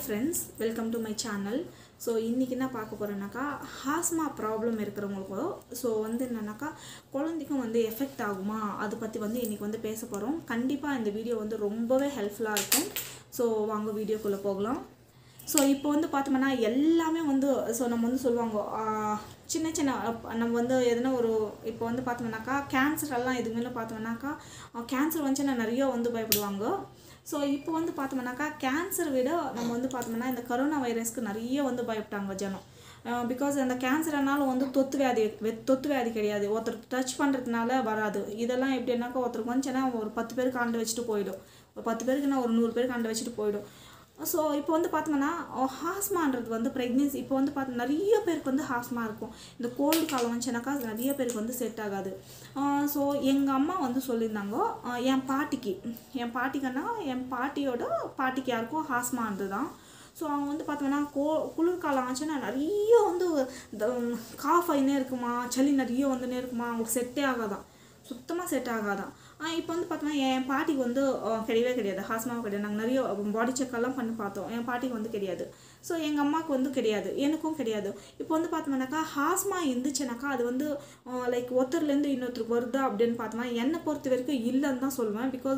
friends, welcome to my channel. So இன்னைக்கு என்ன பார்க்க போறேனாக்கா ஆஸ்மா ப்ராப்ளம் இருக்குறவங்களுக்கு சோ என்னன்னாக்கா குழந்தைக்கும் எஃபெக்ட் ஆகுமா அது பத்தி இன்னைக்கு பேச போறோம். கண்டிப்பா இந்த வீடியோ ரொம்பவே ஹெல்ப்ஃபுல்லா இருக்கும். சோ வாங்க வீடியோக்குள்ள போகலாம். சோ இப்போ பார்த்தோம்னா எல்லாமே சோ நம்ம சொல்வாங்க சின்ன சின்ன நம்ம எதனா ஒரு இப்போ பார்த்தோம்னாக்கா கேன்சர் எல்லாம் எதுமே பார்த்தோம்னாக்கா கேன்சர் வந்துச்சுனா நிறைய பயப்படுவாங்க. So இப்போ பார்த்தோம்னாக்கா கேன்சர் விட நம்ம பார்த்தோம்னா இந்த கொரோனா வைரஸ்க்கு நிறைய பயப்பட்டாங்க ஜனம். because அந்த கேன்சர்னால தொத்து வியாதி கிடையாது. ஒருத்தர் டச் பண்றதுனால வராது. இதெல்லாம் எப்படினாக்கா ஒருத்தருக்கு வந்துச்சுனா ஒரு 10 பேருக்கு ஆண்டு வச்சிட்டு போய்டும். ஒரு 10 பேருக்குனா ஒரு 100 பேருக்கு ஆண்டு வச்சிட்டு போய்டும். So இப்போ பார்த்தோம்னா ஆஸ்மான்றது பிரெக்னன்சி இப்போ பார்த்து நிறைய பேருக்கு ஆஸ்மா இருக்கும். இந்த கோல்ட் காலம் வந்துச்சுனாக்கா நிறைய பேருக்கு செட் ஆகாது. ஸோ எங்கள் அம்மா சொல்லியிருந்தாங்க என் பாட்டிக்குன்னா என் பாட்டிக்கு யாருக்கும் ஆஸ்மான்றது தான். ஸோ அவங்க பார்த்தோம்னா குளிர்காலம் ஆச்சுன்னா நிறைய காஃப் ஆகினே இருக்குமா, சளி நிறைய வந்துனே இருக்குமா, அவங்களுக்கு செட்டே ஆகாதான், சுத்தமாக செட் ஆகாதான். இப்போ பார்த்தோம்னா என் பாட்டிக்கு கிடையவே கிடையாது, ஆஸ்மாவும் கிடையாது. நாங்கள் நிறைய பாடி செக்கெல்லாம் பண்ணி பார்த்தோம். என் பாட்டிக்கு கிடையாது. ஸோ எங்கள் அம்மாவுக்கு கிடையாது, எனக்கும் கிடையாது. இப்போ பார்த்தோம்னாக்கா ஆஸ்மா இருந்துச்சுனாக்கா அது லைக் ஒருத்தர்லேருந்து இன்னொருத்தருக்கு வருதா அப்படின்னு பார்த்தோம்னா என்னை பொறுத்த வரைக்கும் இல்லைன்னு தான் சொல்லுவேன். பிகாஸ்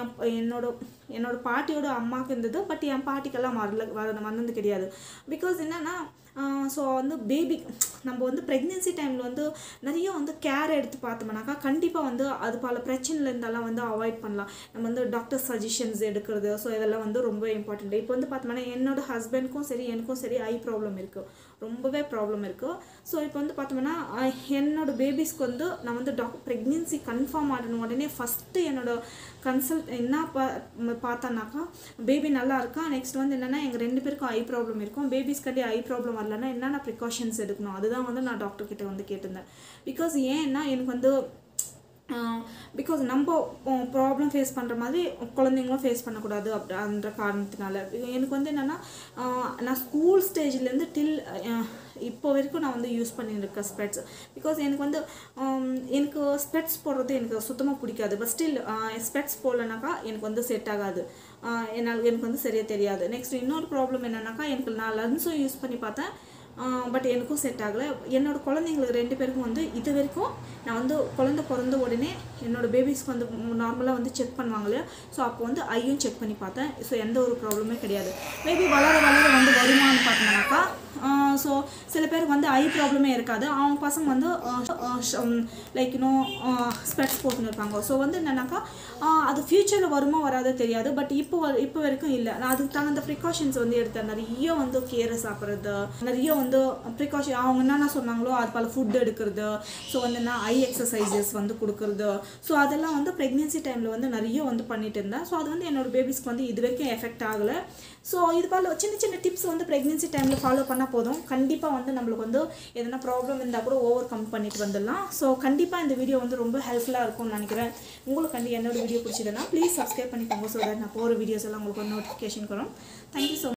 என்னோட பாட்டியோட அம்மாவுக்கு இருந்தது, பட் என் பாட்டிக்கெல்லாம் வந்தது கிடையாது. பிகாஸ் என்னன்னா ஸோ பேபி நம்ம ப்ரெக்னென்சி டைமில் நிறைய கேர் எடுத்து பார்த்தோம்னாக்கா கண்டிப்பாக அது பல பிரச்சனைலேருந்தெல்லாம் அவாய்ட் பண்ணலாம். நம்ம டாக்டர் சஜஷன்ஸ் எடுக்கிறது, ஸோ இதெல்லாம் ரொம்ப இம்பார்ட்டண்ட். இப்போ பார்த்தோம்னா என்னோட ஹஸ்பண்டுக்கும் சரி எனக்கும் சரி ஐ ப்ராப்ளம் இருக்குது, ரொம்பவே ப்ராப்ளம் இருக்குது. ஸோ இப்போ பார்த்தோம்னா என்னோட பேபிஸ்க்கு நான் ப்ரெக்னென்சி கன்ஃபார்ம் ஆன உடனே ஃபஸ்ட்டு என்னோட கன்சல்ட் என்ன பார்த்தோன்னாக்கா பேபி நல்லா இருக்கா, நெக்ஸ்ட் என்னென்னா எங்கள் 2 பேருக்கும் ஐ ப்ராப்ளம் இருக்கும். பேபிஸ்க்காண்டி ஐ ப்ராப்ளம் வரலன்னா என்னென்ன ப்ரிகாஷன்ஸ் எடுக்கணும் அதுதான் நான் டாக்டர்கிட்ட கேட்டிருந்தேன். பிகாஸ் ஏன்னா எனக்கு பிகாஸ் நம்ம ப்ராப்ளம் ஃபேஸ் பண்ணுற மாதிரி குழந்தைங்களும் ஃபேஸ் பண்ணக்கூடாது அப்படின்ற காரணத்தினால எனக்கு என்னென்னா நான் ஸ்கூல் ஸ்டேஜ்லேருந்து டில் இப்போ வரைக்கும் நான் யூஸ் பண்ணியிருக்கேன் ஸ்பெட்ஸ். பிகாஸ் எனக்கு ஸ்பெட்ஸ் போடுறது எனக்கு சுத்தமாக பிடிக்காது. பட் ஸ்டில் ஸ்பெட்ஸ் போடலனாக்கா எனக்கு செட் ஆகாது, எனக்கு சரியாக தெரியாது. நெக்ஸ்ட் இன்னொரு ப்ராப்ளம் என்னன்னாக்கா எனக்கு நான் லென்ஸும் யூஸ் பண்ணி பார்த்தேன், பட் எனக்கும் செட் ஆகலை. என்னோட குழந்தைங்களுக்கு 2 பேருக்கும் இது வரைக்கும் நான் குழந்தை பிறந்த உடனே என்னோட பேபிஸ்க்கு நார்மலாக செக் பண்ணுவாங்க இல்லையா, ஸோ அப்போ ஐயும் செக் பண்ணி பார்த்தேன். ஸோ எந்த ஒரு ப்ராப்ளமே கிடையாது. மேபி வளர வருமானு பார்த்தோம்னாக்கா ஸோ சில பேருக்கு ஐ ப்ராப்ளமே இருக்காது. அவங்க பசங்க லைக் ஸ்பெட்ஸ் போட்டுன்னு இருப்பாங்க. ஸோ என்னன்னாக்கா அது ஃப்யூச்சரில் வருமா வராதோ தெரியாது. பட் இப்போ வரைக்கும் இல்லை. நான் அதுக்கு தகுந்த ப்ரிகாஷன்ஸ் எடுத்தேன். நிறைய கீரை சாப்பிட்றது, நிறைய ப்ரிகாஷன் அவங்க என்னென்ன சொன்னாங்களோ அது பல ஃபுட் எடுக்கிறது, ஸோ ஐ எக்ஸசைசஸ் கொடுக்குறது. ஸோ அதெல்லாம் ப்ரெக்னென்சி டைமில் நிறைய பண்ணிட்டு இருந்தேன். ஸோ அது என்னோட பேபிஸ்க்கு இது வரைக்கும் எஃபெக்ட் ஆகலை. ஸோ இது போல் சின்ன சின்ன டிப்ஸ் ப்ரெக்னென்சி டைமில் ஃபாலோ பண்ணால் போதும். கண்டிப்பாக நம்மளுக்கு எதனா ப்ராப்ளம் இருந்தால் கூட ஓவர் கம் பண்ணிட்டு வந்துடலாம். ஸோ கண்டிப்பாக இந்த வீடியோ ரொம்ப ஹெல்ப்ஃபுல்லாக இருக்கும்னு நினைக்கிறேன். உங்களுக்கு என்னோட வீடியோ பிடிச்சதுன்னா ப்ளீஸ் சப்ஸ்கிரைப் பண்ணிக்கோங்க. ஸோ தட் நான் போகிற வீடியோஸ் எல்லாம் உங்களுக்கு நோட்டிஃபிகேஷன் வரும். Thank you so